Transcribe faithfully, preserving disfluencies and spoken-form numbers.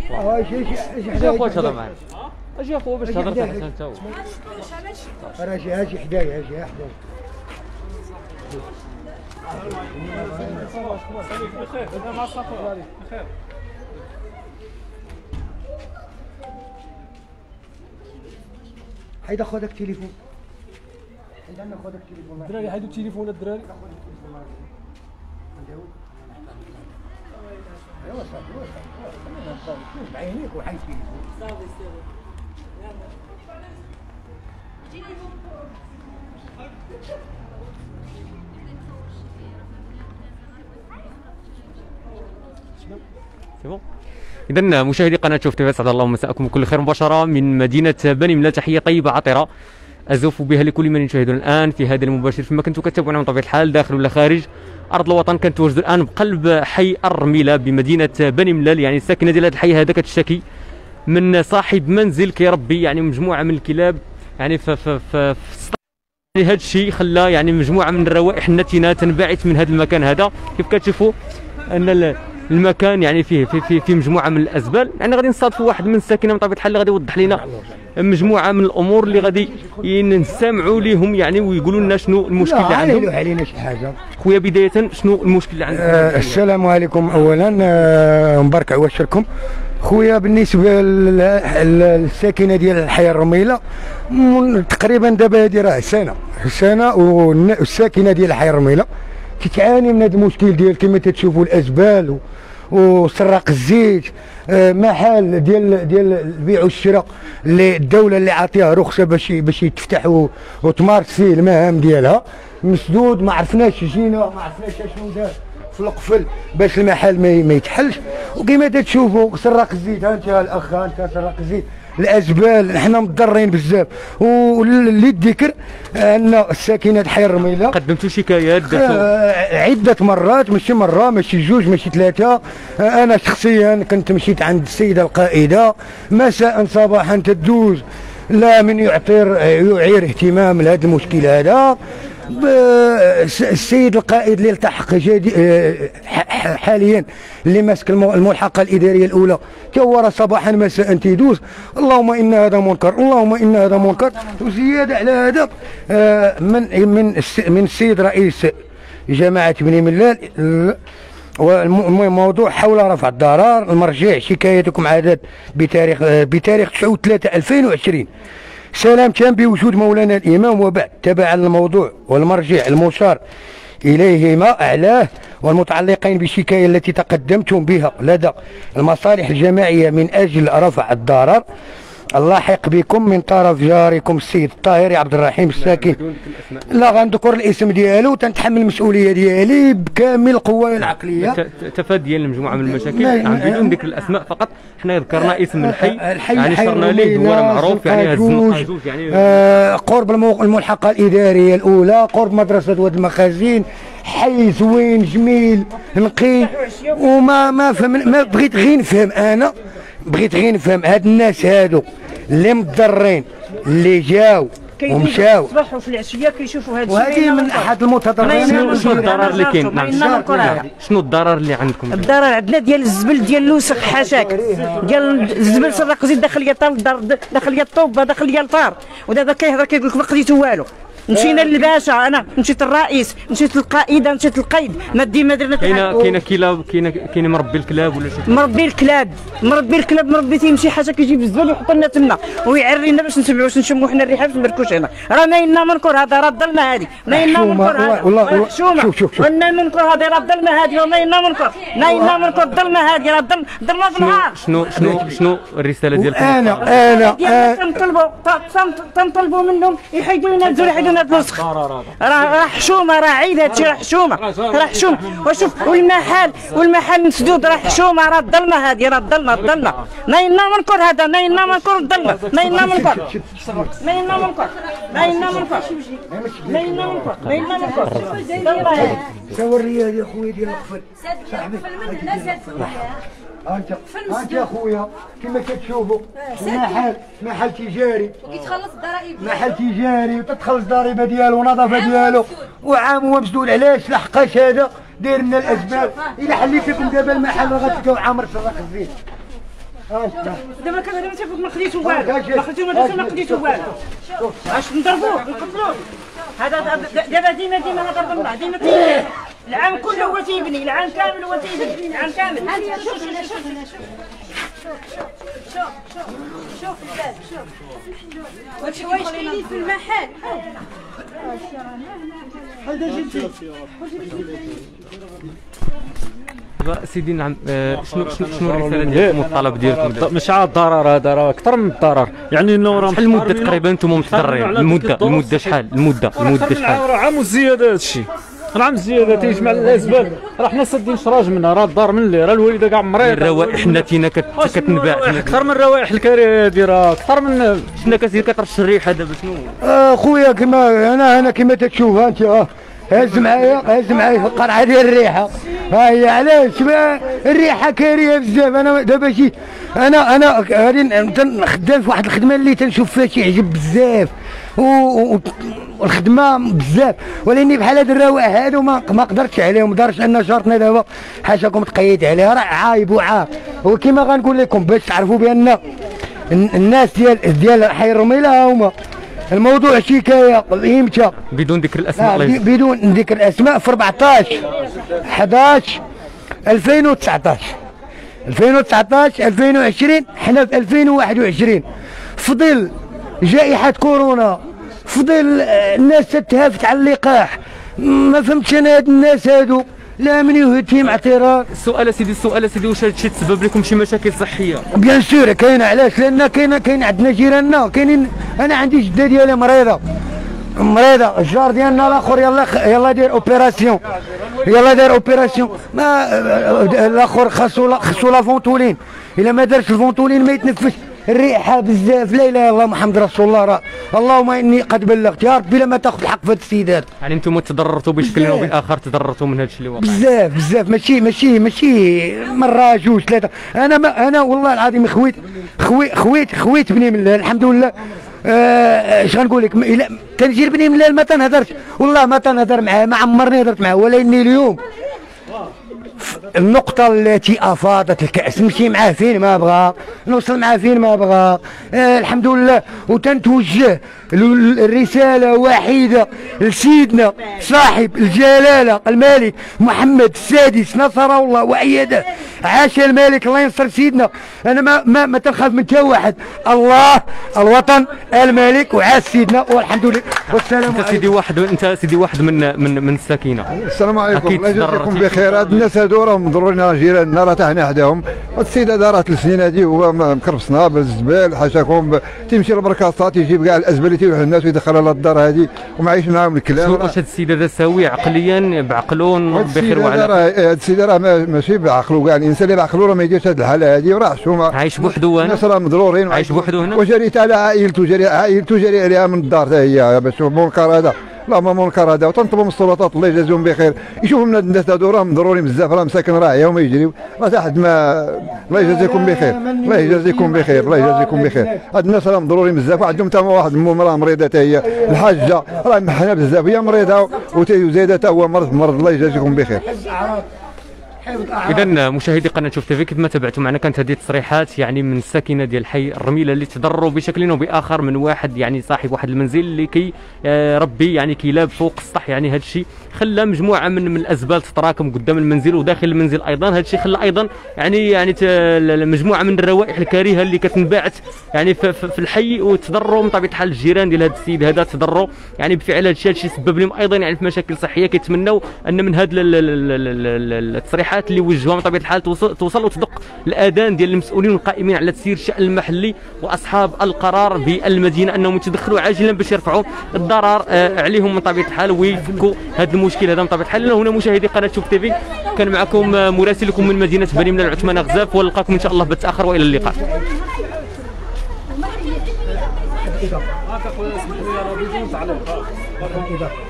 اه اجي اجي اجي اخويا تهضر معايا، اجي اخويا باش تهضر حتى انت هو. راه اجي اجي حدايا اجي حدايا. بخير مع الصفا بخير. حيد خذ لك تليفون، حيد انا خذ لك تليفون. الدراري حيدوا التليفون الدراري. ايوا صافي صافي بعينيك وحيد تليفون. صافي صافي سي بون. إذا مشاهدي قناة شوف تيفي، اسعد الله مساءكم بكل خير مباشرة من مدينة بني ملال. تحية طيبة عطرة أزف بها لكل من يشاهدنا الآن في هذا المباشر فيما كنتم كتابعونا من طبيعة الحال داخل ولا خارج أرض الوطن. كنتواجد الآن بقلب حي الرميلة بمدينة بني ملال. يعني الساكنة ديال هذا الحي هذا كتشتكي من صاحب منزل كيربي يعني مجموعة من الكلاب. يعني ف ف ف هذا الشيء خلى يعني مجموعة من الروائح النتنة تنبعث من هذا المكان هذا. كيف كتشوفوا أن المكان يعني فيه في في في مجموعه من الازبال. يعني غادي نصادفوا واحد من الساكنه من طبيعه الحال اللي غادي يوضح لنا مجموعه من الامور اللي غادي نستمعوا لهم يعني ويقولوا لنا شنو المشكل اللي عندهم. لا علينا شي حاجه خويا بدايه شنو المشكل اللي عندكم؟ آه السلام عليكم. اولا آه مبارك عواشركم خويا. بالنسبه للساكنه ديال الحي الرميله تقريبا دابا هذه راه سنه سنه والساكنه ديال الحي الرميله تتعاني من هذا المشكل ديال كما تتشوفوا الازبال وسراق الزيت. آه محل ديال ديال البيع والشراء اللي الدوله اللي عاطيها رخصه باش باش يتفتح وتمارس فيه المهام ديالها مسدود. ما عرفناش جينا ما عرفناش شنو دار في القفل باش المحل ما يتحلش. وكما تتشوفوا سراق الزيت، ها انت الاخ ها انت سراق الزيت، الازبال حنا مضرين بزاف. وللذكر ان الساكنه حي الرميله قدمتوا شكايات آه عده مرات، ماشي مره ماشي جوج ماشي ثلاثه. آه انا شخصيا كنت مشيت عند السيده القائده مساء صباحا تدوز لا من يعطير يعير اهتمام لهذا المشكل هذا. السيد القائد اللي التحق حاليا اللي ماسك الملحقه الاداريه الاولى كور صباحا مساء تيدوز. اللهم ان هذا منكر، اللهم ان هذا منكر. وزياده على هذا من من من السيد رئيس جماعه بني ملال وموضوع حول رفع الضرر. المرجع شكايتكم عدد بتاريخ بتاريخ تسعة ثلاثة ألفين وعشرين. سلام كان بوجود مولانا الامام وبعد تبعا الموضوع والمرجع المشار اليهما اعلاه والمتعلقين بالشكايه التي تقدمتم بها لدى المصالح الجماعيه من اجل رفع الضرر اللاحق بكم من طرف جاركم السيد الطاهري عبد الرحيم الساكن. لا غنذكر الاسم ديالو تنتحمل المسؤوليه ديالي بكامل قواي العقليه تفاديا لمجموعه من المشاكل يعني بدون ذكر الاسماء فقط. حنا ذكرنا اسم الحي يعني شرنا ليه هو معروف يعني الزنقاجوج يعني آه قرب الملحقه الاداريه الاولى قرب مدرسه واد المخازين. حي زوين جميل نقي. وما ما فهم ما بغيت غير نفهم انا بغيت غير نفهم هاد الناس هادو اللي مضرين اللي جاو ومشاو الصباح وفي العشيه كيشوفوا هاد الشيء. وهذه من احد المتضررين. شنو الضرر اللي كاين؟ شنو الضرر اللي عندكم؟ الضرر عندنا ديال الزبل ديال الوسخ حاشاك ديال الزبل سرق زيد داخل ليا الطار داخل ليا الطوبه داخل ليا الفار. ودابا كيهضر كيقول لك ما قضيتو والو. مشينا للباشا، انا مشيت للرئيس مشيت للقائده مشيت للقيد ما دي ما درنا. كاينه كاينه كلاب كاينه كاينه مربي الكلاب ولا شي مربي الكلاب مربي الكلاب مربي تيمشي حاجه كيجيب الزبل ويحط لنا تما ويعرينا باش نسمعوا باش نشموا حنا الريحه باش نبركوش هنا. راه نايلنا منكر هذا راه ضلنا هذه نايلنا منكر هذا والله حشومه. وانا منكر هذا راه ضلنا هذه ونايلنا منكر نايلنا منكر ضلنا هذه راه ضلنا بالنهار. شنو شنو شنو الرساله ديالكم؟ انا انا تنطلبوا تنطلبوا منهم يحيدوا لنا الزول يحيدوا لنا الوسخ. راه حشومه راه عيب هادشي راه حشومه راه حشومه. وشوف والمحل والمحل مسدود راه حشومه راه ضلنا هذه راه ضلنا ضلنا نايلنا منكر هذا نايلنا منكر ضلنا نايلنا منكر نايلنا منكر نايلنا منكر نايلنا منكر نايلنا منكر ضلنا. سوري يا خويا ديال القفل صاحبي انت انت يا خويا كما كتشوفوا محل محل تجاري وكيتخلص الضرائب محل تجاري وتتخلص الضريبه ديالو والنظافه ديالو وعام هو مسدود. علاش لحقاش هذا داير لنا الاسباب. الا حليت لكم دابا المحل راه غتلقاو عامر سراق الزيت دابا كنهضر انت ما خديتو والو، ما خديتو ما خديتو والو. اش نضربوه نقتلوه؟ هذا دابا ديما ديما هذا ضمن ديما تيبني العام كله هو تيبني، العام كامل هو تيبني، العام كامل. شوف شوف شوف شوف شوف شوف الباب شوف هادشي واش كاين في المحل. هذا جدي سيدي نعم. شنو شنو الرساله ديالكم والطلب ديالكم؟ مش عاد الضرر هذا راه اكثر من الضرر، يعني انه راه شحال المده تقريبا انتم متضررين؟ المده المده شحال؟ المده المده شحال؟ راه عام وزياده هذا الشيء، العام زياده تيجمع الاسباب، راه حنا سادين شراج منها، راه الدار من اللي راه الوالده كاع مريضه، الروائح النتينه كتنباع اكثر من الروائح الكارثه هذه، راه اكثر من شنو كتزيد كترش الريحه دابا شنو؟ آه خويا كما انا انا كما تتشوف انت اه هز معايا هز معايا القرعه ديال الريحه. ها هي علاش الريحه كارهه بزاف. انا دابا شي انا انا غادي خدام في واحد الخدمه اللي تنشوف فيها شي عجب بزاف والخدمه بزاف، ولكن بحال هاد الروائح هادو ما ما قدرتش عليهم، دارش ان شرطنا دابا حاشاكم تقيد عليها، راه عايب وعار. وكما غنقول لكم باش تعرفوا بان الناس ديال ديال حي الرميله هما الموضوع شكايه امتى بدون ذكر الاسماء؟ آه بدون ذكر الاسماء في أربعطاش حداش ألفين وتسعطاش ألفين وتسعطاش ألفين وعشرين، حنا في ألفين وواحد وعشرين في ظل جائحه كورونا، في ظل الناس تتهافت على اللقاح. ما فهمتش انا هاد الناس هادو لا من يهد فيهم اعتراض. السؤال سيدي السؤال سيدي واش هادشي تسبب لكم شي مشاكل صحيه؟ بيان سور كاينه. علاش؟ لان كاين كاين عندنا جيراننا كاينين. انا عندي جده ديالي مريضه مريضه، الجار ديالنا الاخر يلا يلا دير اوبيراسيون يلا دير اوبيراسيون، ما الاخر خاصو خاصو لا فونتولين، الا ما دارش الفونتولين ما يتنفسش. الريحه بزاف، لا اله الا الله محمد رسول الله. راه اللهم اني قد بلغت، يا ربي لما تاخذ الحق في هذا السيد هذا. يعني انتم تضررتوا بشكل او باخر، تضررتوا من هذا الشيء اللي وقع بزاف بزاف، ماشي ماشي ماشي مره جوج ثلاثه. انا ما انا والله العظيم خويت خويت خويت خويت بني من الحمد لله. اش آه غنقول لك، تنجي بني من الليل ما تنهضرش، والله ما تنهضر معاه، ما عمرني هضرت معاه. ولكني اليوم النقطة التي أفاضت الكأس نمشي معاه فين ما بغى، نوصل معاه فين ما بغى. آه الحمد لله. وتنتوجه الرسالة وحيدة لسيدنا صاحب الجلالة الملك محمد السادس نصره الله وأيده. عاش الملك، الله ينصر سيدنا. أنا ما ما, ما تنخاف من تا واحد، الله الوطن الملك وعاش سيدنا والحمد لله والسلام عليكم. انت سيدي واحد انت سيدي واحد من من من الساكنة. السلام عليكم، الله يجزيكم بخير. هاد الناس هادو راهم مضرورين جيراننا، راه حنا حداهم. السيد هذا راه ثلاث سنين هادي هو مكرفصنا بالزبال حاشاكم، تيمشي للبركاصات يجيب كاع الازبال اللي تيروح الناس ويدخلها للدار هادي ومعايش معاهم الكلام. واش هذا السيد هذا سوي عقليا بعقلو بخير وعلى هذا السيد راه ماشي بعقلو، كاع الانسان اللي بعقلو راه ما يديرش هاد الحاله هادي، وراه حشومه عايش بوحدو هنا. الناس راه مضرورين عايش بوحدو هنا، وجريت على عائلته، جري عائلته جري عليها من الدار حتى هي باش منكر هذا. لا ما منكر هذا، وتنطلبوا من السلطات الله يجازيهم بخير يشوفوا من الناس هذو راه مضرورين بزاف، راه مساكن راعيه وما يجريو، راه تحت ما. الله يجازيكم بخير، الله يجازيكم بخير، الله يجازيكم بخير. هاد الناس راه مضرورين بزاف، وعندهم حتى واحد امهم راه مريضه حتى هي الحاجه، راه محنه بزاف، هي مريضه وزايده حتى هو مرض مرض. الله يجازيكم بخير. اذا مشاهدي قناه شوف تيفي كما تابعتوا معنا كانت هذه التصريحات يعني من الساكنه ديال حي الرميله اللي تضرروا بشكل او باخر من واحد يعني صاحب واحد المنزل اللي كي ربي يعني كيلاب فوق السطح. يعني هذا الشيء خلى مجموعه من من الازبال تتراكم قدام المنزل وداخل المنزل ايضا. هذا الشيء خلى ايضا يعني يعني مجموعه من الروائح الكريهه اللي كتنبعث يعني في, في الحي، وتضروا من طبيعه الحال الجيران ديال هذا السيد هذا، تضروا يعني بفعل هذا الشيء. هذا الشيء سبب لهم ايضا يعني في مشاكل صحيه. كيتمنوا ان من هذه التصريحات اللي وجهوها من طبيعه الحال توصل, توصل وتدق الاذان ديال المسؤولين والقائمين على تسيير الشان المحلي واصحاب القرار بالمدينه انهم يتدخلوا عاجلا باش يرفعوا الضرر عليهم من طبيعه الحال ويفكوا هذا المشكل هذا من طبيعه الحال. هنا مشاهدي قناه شوف تيفي كان معكم مراسلكم من مدينه بني ملال عثمان غزاف، ونلقاكم ان شاء الله بث اخر والى اللقاء. هاك اخويا اسمح لي راه بدون تعليق.